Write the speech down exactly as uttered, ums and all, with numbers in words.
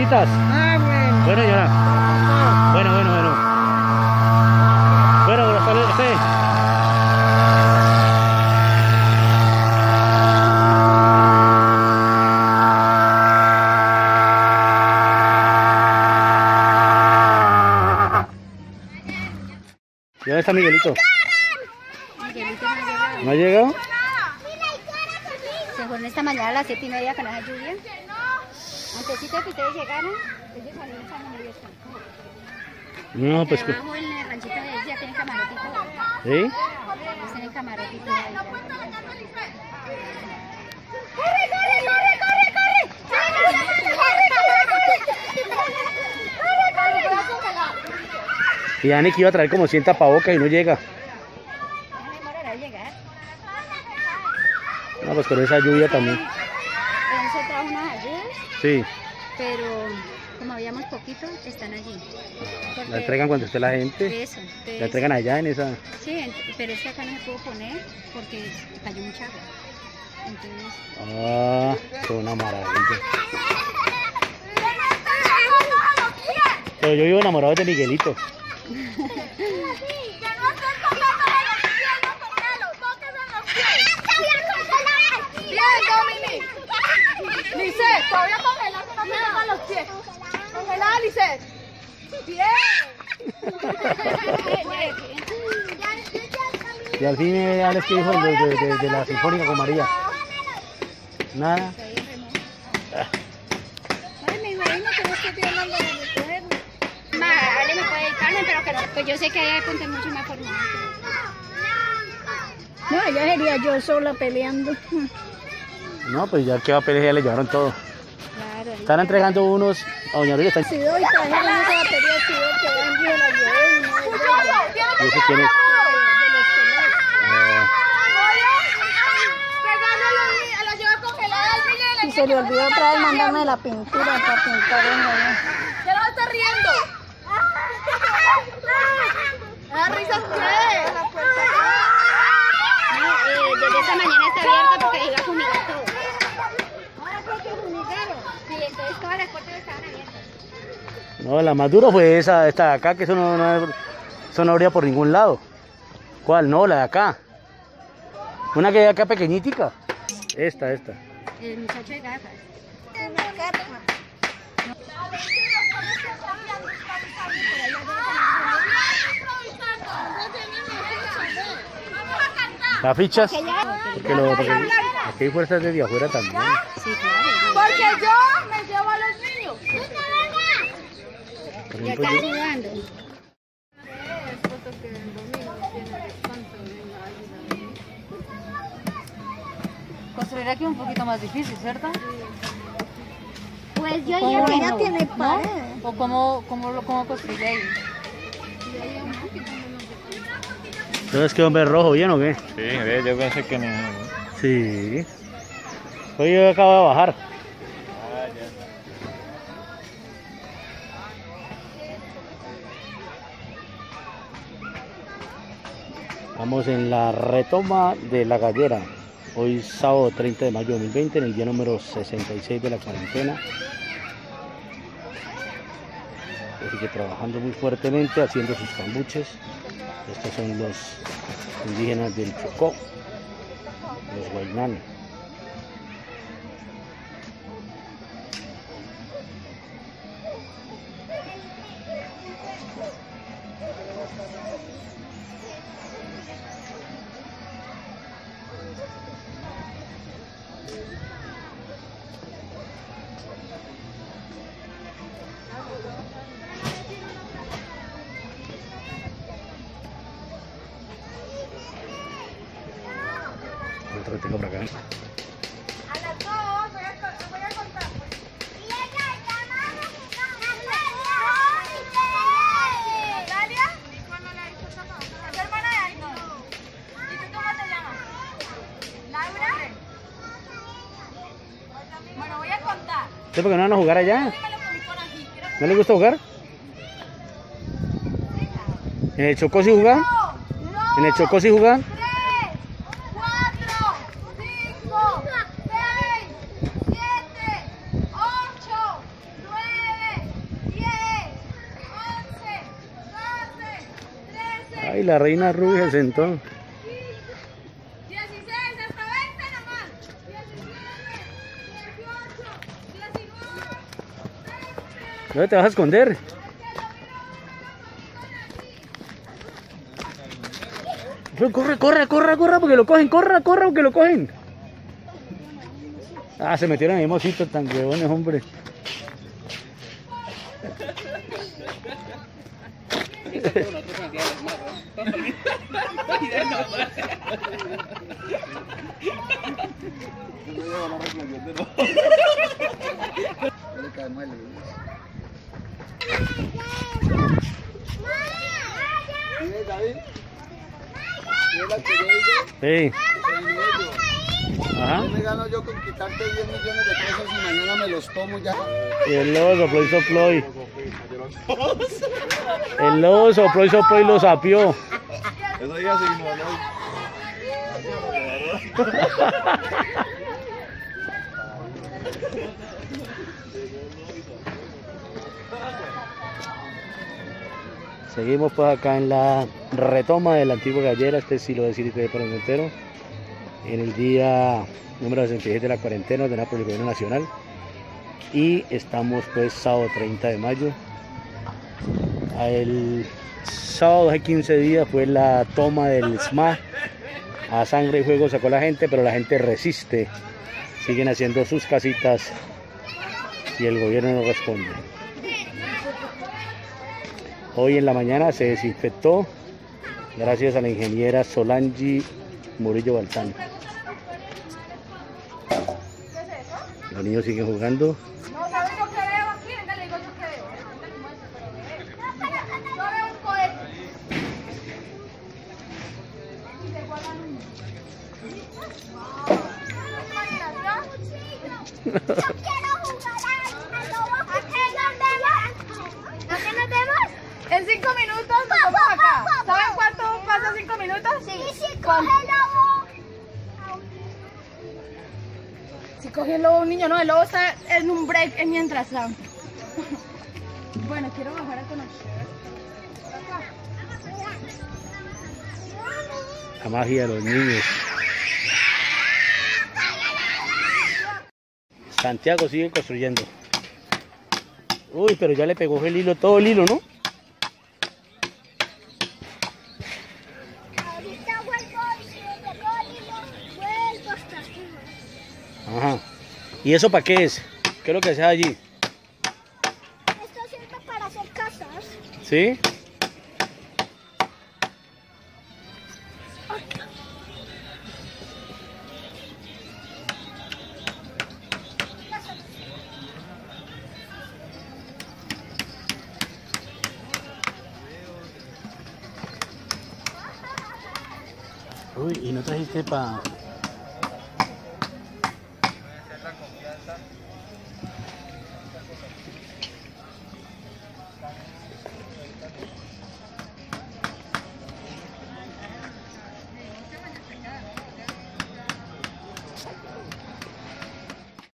cositas. Ah, bueno. Bueno, señora. Bueno, bueno, bueno. Bueno, buenas tardes a usted. ¿Y dónde está Miguelito? Miguelito no ha llegado. ¿No ha llegado? Se fueron esta mañana a las siete y media con esa lluvia. Antesito de que ustedes llegaran, ellos salieron esta mañana y están. No, pues... Que abajo en el ranchito de ellos ya tienen camarotito. ¿Sí? Tienen camarotito ahí. ¡Corre, corre, corre, corre, corre! ¡Corre, corre, corre! Y Dani que iba a traer como cien tapabocas y no llega. No demorará en llegar. No, pues con esa lluvia también. Él se trajo unas ayudas, Sí. pero como habíamos poquito, están allí. Porque- La entregan cuando esté la gente. Eso. entonces- La entregan allá en esa... Sí, ent- pero es que acá no se pudo poner porque cayó mucha agua. Entonces, Ah, es una maravilla. Pero yo vivo enamorado de Miguelito. Lisset, todavía congelada, no me tocan los pies. Congelada, Lisset. Bien. Y al fin, eh, Alex, ¿qué dijo de, de, de, de la Sinfónica con María? Nada. ay, me imagino que no estoy pidiendo algo de recogerlo. Ma, Ale me puede ir Carmen, pero que no. Pues yo sé que hay puntos mucho más formados. No, ya sería yo sola peleando. No, pues ya que va a pelear, ya le llevaron todo. Claro. Están entregando unos a Doña Aurelia. Están... Si doy, trajeron esa batería, si doy, que Angie se la llevó y no es de ella. ¿Y ese quién es? De los pelados. Ah, La lleva congelada al niño de la Y se le olvidó otra vez mandarme la pintura para pintar en la... ¿Qué no está riendo? ¿La risa qué? No, eh, desde esta mañana está abierta porque iba a fumigar todo. Sí, entonces todas las puertas estaban abiertas. no, la más dura fue esa, esta de acá, que eso no, no, eso no abría por ningún lado. ¿Cuál? No, la de acá. Una que hay acá pequeñitica. Esta, esta. El muchacho de gafas. Las fichas. Que ya- Porque, lo, porque aquí hay fuerzas desde afuera también. Sí, claro. Porque yo me llevo a los niños. Por Ya ejemplo, están yo- sudando. Construir aquí un poquito más difícil, ¿cierto? Pues yo ¿Cómo digo que Ya no. tiene ¿No? pared. ¿O cómo, cómo, lo- cómo construye ahí? ¿Entonces qué hombre rojo bien o qué? Sí, ve, yo pensé que no. Sí. Hoy yo acabo de bajar. Estamos en la retoma de La Gallera. Hoy sábado treinta de mayo de dos mil veinte, en el día número sesenta y seis de la cuarentena. Así que trabajando muy fuertemente, haciendo sus cambuches. Estos son los indígenas del Chocó, los Guaynanes. Otro que tengo por acá. A las dos, voy a, voy a contar. Y ella llama a Dalia. ¿Cuándo le ha dicho esa cosa? ¿Es hermana de alguien? No. ¿Y tú cómo te llamas? ¿Laura? Bueno, voy a contar. ¿Usted por qué no van a jugar allá? Dímelo con mi corazón aquí. ¿Quieres ¿No le gusta jugar? ¿En el Chocó sí jugar? ¿En el Chocó sí jugar? Cinco, seis, siete, ocho, nueve, Ay, la reina rubia se sentó. dieciséis, hasta veinte nomás. diecisiete, dieciocho, diecinueve, ¿Dónde te vas a esconder? Corre, corre, corre, corre, porque lo cogen, corre, corre, porque lo cogen. Ah, se metieron en el mismo sitio tan huevones, hombre. Sí. Ajá. Me gano yo con quitarte diez millones de pesos y mañana me los tomo ya. Y el lobo sopló y sopló y... El lobo sopló y sopló y lo sapió. Eso ya sí, no, Seguimos pues acá en la retoma de la antigua gallera, este sí lo decir que por el entero, en el día número sesenta y siete de la cuarentena ordenada por el gobierno nacional, y estamos pues sábado treinta de mayo. El sábado hace quince días fue la toma del S M A, a sangre y fuego sacó la gente, pero la gente resiste, siguen haciendo sus casitas y el gobierno no responde. Hoy en la mañana se desinfectó gracias a la ingeniera Solange Murillo Baltán. Los niños siguen jugando. no sabes lo que veo aquí, venga, le digo yo que veo. Yo veo un cohete. Y se guardan un niño. Yo quiero jugar al lobo. ¿A qué nos vemos? ¿A qué nos vemos? En cinco minutos nos vamos acá. ¿Saben cuánto pasa cinco minutos? Sí. ¿Y si coge el lobo? Si coge el lobo un niño, no, el lobo está en un break en mientras tanto. Bueno, quiero bajar a conocer. La magia de los niños. Santiago sigue construyendo. Uy, pero ya le pegó el hilo, todo el hilo, ¿no? Ahorita vuelvo y si le pegó el hilo, vuelvo hasta arriba. Ajá. ¿Y eso para qué es? ¿Qué es lo que haces allí? Esto sirve para hacer casas. ¿Sí? Uy, ¿y no trajiste para